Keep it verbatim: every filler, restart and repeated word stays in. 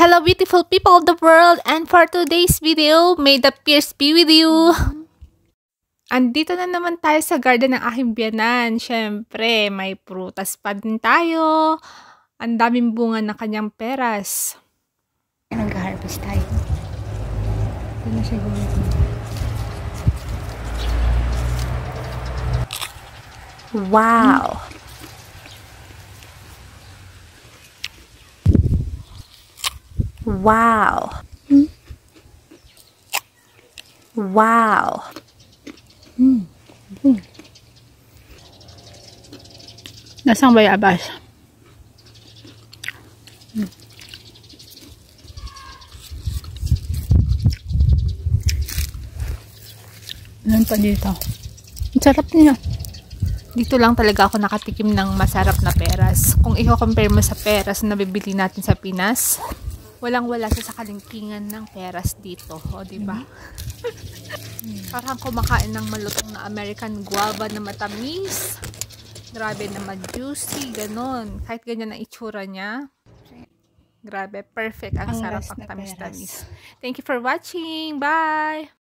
Hello beautiful people of the world, and for today's video, may the peace be with you. Andito na naman tayo sa garden ng aking biyanan. Syempre, may prutas pa din tayo. Ang daming bunga ng kanyang peras. Nag-harvest tayo. Ito na siguro. Wow! Wow! Hmm? Wow! Hmm. Hmm. Nasaan ba yung abas? Hmm. Ano pa dito? Ang sarap niya. Dito lang talaga ako nakatikim ng masarap na peras. Kung i-compare mo sa peras na nabibili natin sa Pinas, walang-wala sa kalingkingan ng peras dito. O, diba? Mm-hmm. Parang kumakain ng malutong na American guava na matamis. Grabe na ma-juicy, ganon. Kahit ganyan ang itsura niya. Grabe, perfect. Ang, ang sarap, ang tamis-tamis. Thank you for watching. Bye!